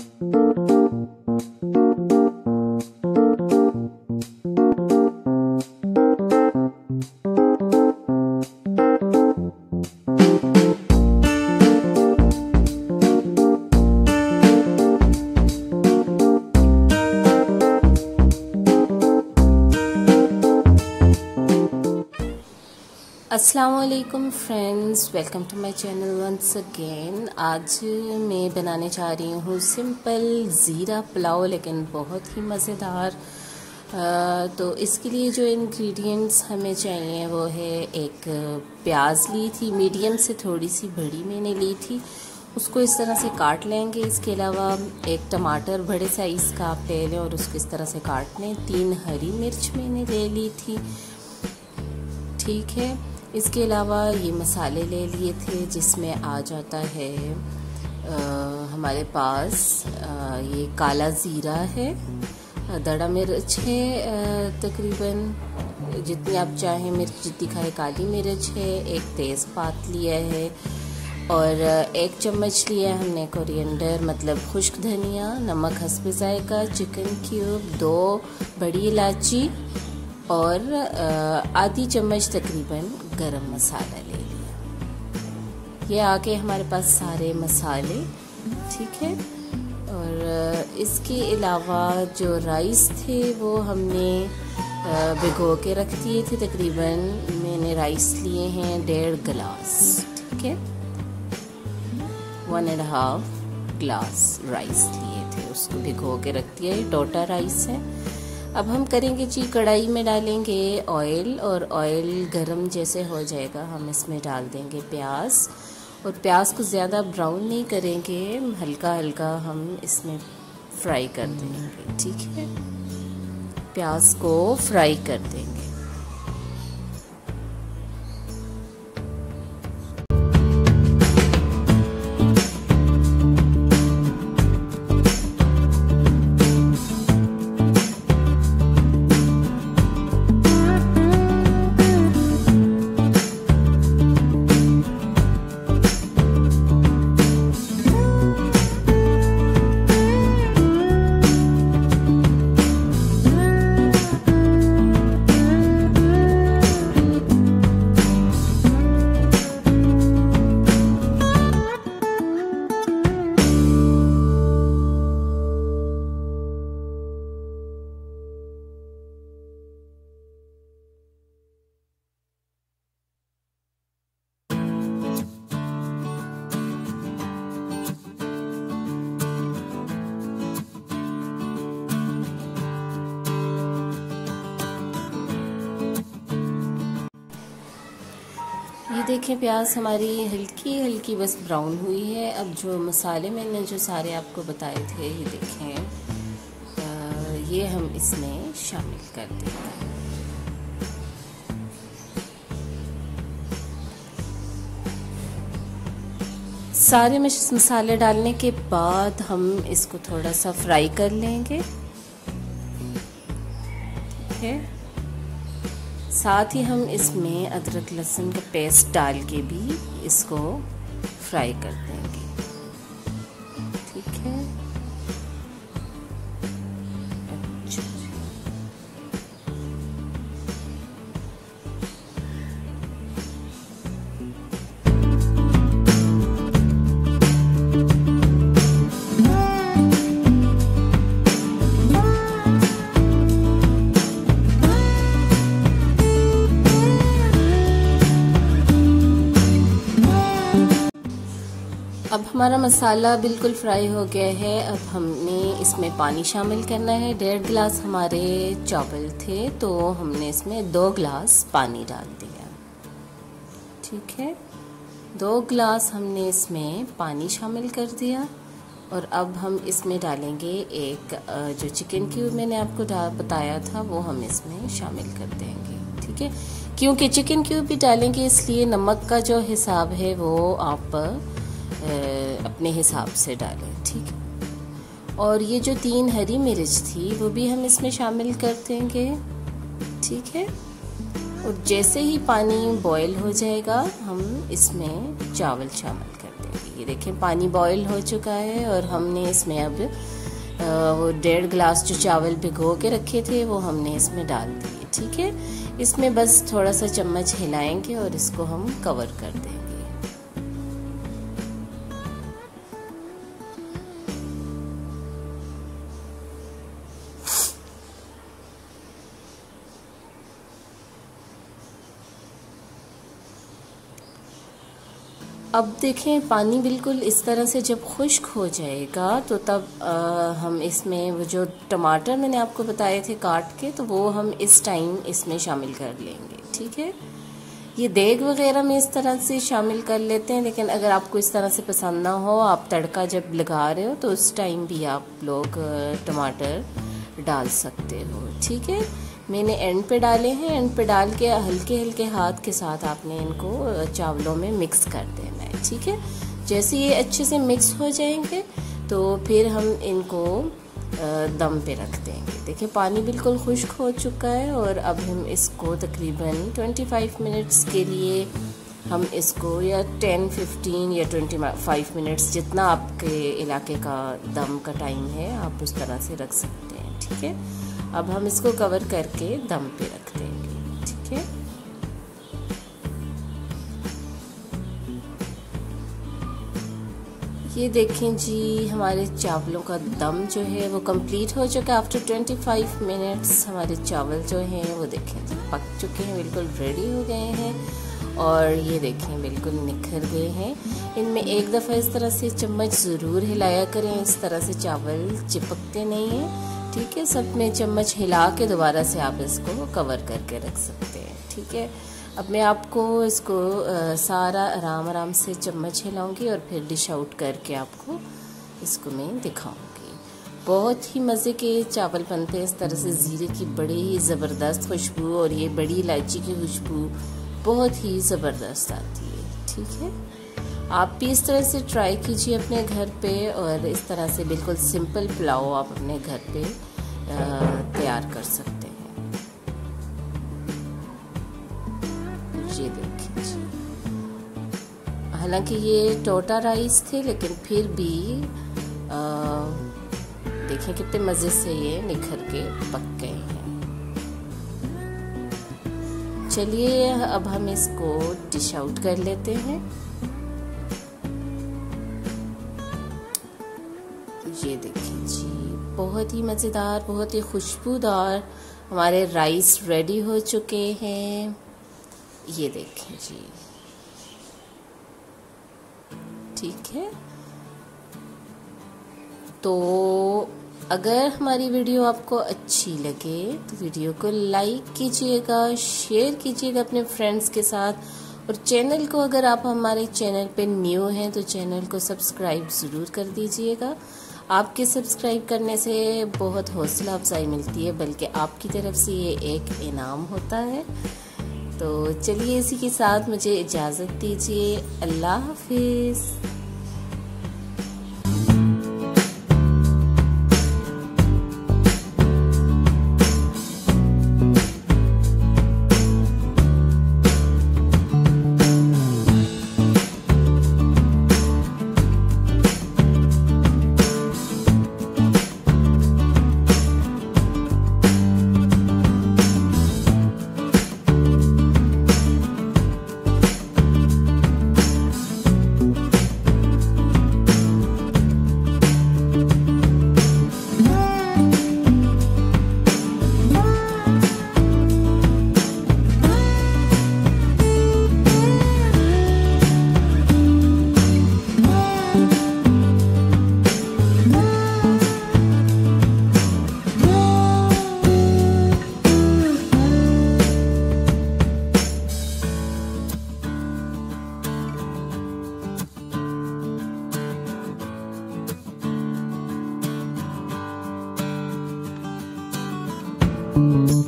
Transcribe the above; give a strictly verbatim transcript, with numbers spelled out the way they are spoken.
अस्सलाम वालेकुम friends, welcome to my channel once again. आज मैं बनाने जा रही हूँ सिंपल ज़ीरा पुलाव, लेकिन बहुत ही मज़ेदार। तो इसके लिए जो इंग्रेडिएंट्स हमें चाहिए वो है, एक प्याज ली थी, मीडियम से थोड़ी सी बड़ी मैंने ली थी, उसको इस तरह से काट लेंगे। इसके अलावा एक टमाटर बड़े साइज़ का आप ले लें और उसको इस तरह से काट लें। तीन हरी मिर्च मैंने ले ली थी, ठीक है। इसके अलावा ये मसाले ले लिए थे, जिसमें आ जाता है आ, हमारे पास आ, ये काला ज़ीरा है, दड़ा मिर्च है, तकरीबन जितनी आप चाहें मिर्च जितनी खाए, काली मिर्च है, एक तेज़पात लिया है और एक चम्मच लिया हमने कोरिएंडर मतलब खुश्क धनिया, नमक हस्ब ज़ायक़ा, चिकन क्यूब, दो बड़ी इलायची और आधी चम्मच तकरीबन गरम मसाला ले लिया। ये आके हमारे पास सारे मसाले, ठीक है। और इसके अलावा जो राइस थे वो हमने भिगो के रख दिए थे। तकरीबन मैंने राइस लिए हैं डेढ़ गिलास, ठीक है, one and half glass rice लिए थे, उसको भिगो के रख दिया। ये टोटा राइस है। अब हम करेंगे जी, कढ़ाई में डालेंगे ऑयल और ऑयल गरम जैसे हो जाएगा हम इसमें डाल देंगे प्याज। और प्याज को ज़्यादा ब्राउन नहीं करेंगे, हल्का हल्का हम इसमें फ्राई कर देंगे, ठीक है। प्याज को फ्राई कर देंगे। ये देखें, प्याज हमारी हल्की हल्की बस ब्राउन हुई है। अब जो मसाले मैंने जो सारे आपको बताए थे, ये देखें, आ, ये हम इसमें शामिल कर देंगे। सारे मसाले डालने के बाद हम इसको थोड़ा सा फ्राई कर लेंगे, ठीक है। साथ ही हम इसमें अदरक लहसुन का पेस्ट डाल के भी इसको फ्राई कर देंगे, ठीक है। अच्छा, अब हमारा मसाला बिल्कुल फ्राई हो गया है। अब हमने इसमें पानी शामिल करना है। डेढ़ गिलास हमारे चावल थे, तो हमने इसमें दो गिलास पानी डाल दिया, ठीक है। दो गिलास हमने इसमें पानी शामिल कर दिया। और अब हम इसमें डालेंगे एक जो चिकन क्यूब मैंने आपको बताया था, वो हम इसमें शामिल कर देंगे, ठीक है। क्योंकि चिकन क्यूब भी डालेंगे, इसलिए नमक का जो हिसाब है वो आप अपने हिसाब से डालें, ठीक है। और ये जो तीन हरी मिर्च थी वो भी हम इसमें शामिल कर देंगे, ठीक है। और जैसे ही पानी बॉयल हो जाएगा हम इसमें चावल शामिल कर देंगे। देंगे। ये देखें पानी बॉईल हो चुका है और हमने इसमें अब वो डेढ़ गिलास जो चावल भिगो के रखे थे वो हमने इसमें डाल दिए। ठीक है, इसमें बस थोड़ा सा चम्मच हिलाएंगे और इसको हम कवर कर देंगे। अब देखें पानी बिल्कुल इस तरह से जब खुश्क हो जाएगा तो तब आ, हम इसमें वो जो टमाटर मैंने आपको बताए थे काट के, तो वो हम इस टाइम इसमें शामिल कर लेंगे। ठीक है, ये देग वगैरह में इस तरह से शामिल कर लेते हैं, लेकिन अगर आपको इस तरह से पसंद ना हो, आप तड़का जब लगा रहे हो तो उस टाइम भी आप लोग टमाटर डाल सकते हो। ठीक है, मैंने एंड पे डाले हैं। एंड पे डाल के हल्के हल्के हाथ के साथ आपने इनको चावलों में मिक्स कर देना है। ठीक है, जैसे ये अच्छे से मिक्स हो जाएंगे तो फिर हम इनको दम पे रख देंगे। देखिए पानी बिल्कुल खुश्क हो चुका है और अब हम इसको तकरीबन पच्चीस मिनट्स के लिए हम इसको या दस, पंद्रह या पच्चीस मिनट्स जितना आपके इलाके का दम का टाइम है आप उस तरह से रख सकते हैं। ठीक है, अब हम इसको कवर करके दम पे रख देंगे। ठीक है, ये देखें जी हमारे चावलों का दम जो है वो कंप्लीट हो चुका है। आफ्टर पच्चीस मिनट्स हमारे चावल जो हैं वो देखें पक चुके हैं, बिल्कुल रेडी हो गए हैं और ये देखें बिल्कुल निखर गए हैं। इनमें एक दफ़ा इस तरह से चम्मच ज़रूर हिलाया करें, इस तरह से चावल चिपकते नहीं हैं। ठीक है, सब में चम्मच हिला के दोबारा से आप इसको कवर करके रख सकते हैं। ठीक है, अब मैं आपको इसको आ, सारा आराम आराम से चम्मच हिलाऊंगी और फिर डिश आउट करके आपको इसको मैं दिखाऊंगी। बहुत ही मज़े के चावल बनते हैं इस तरह से। ज़ीरे की बड़ी ही ज़बरदस्त खुशबू और ये बड़ी इलायची की खुशबू बहुत ही ज़बरदस्त आती है। ठीक है, आप भी इस तरह से ट्राई कीजिए अपने घर पे और इस तरह से बिल्कुल सिंपल पुलाव आप अपने घर पे तैयार कर सकते हैं। ये देखिए जी, हालांकि ये टोटा राइस थे लेकिन फिर भी आ, देखें कितने मज़े से ये निखर के पक गए हैं। चलिए अब हम इसको डिश आउट कर लेते हैं। ये देखिए जी बहुत ही मज़ेदार, बहुत ही खुशबूदार हमारे राइस रेडी हो चुके हैं। ये देखें जी, ठीक है। तो अगर हमारी वीडियो आपको अच्छी लगे तो वीडियो को लाइक कीजिएगा, शेयर कीजिएगा अपने फ्रेंड्स के साथ और चैनल को, अगर आप हमारे चैनल पे न्यू हैं तो चैनल को सब्सक्राइब ज़रूर कर दीजिएगा। आपके सब्सक्राइब करने से बहुत हौसला अफजाई मिलती है, बल्कि आपकी तरफ से ये एक इनाम होता है। तो चलिए इसी के साथ मुझे इजाज़त दीजिए। अल्लाह हाफिज़। Thank you.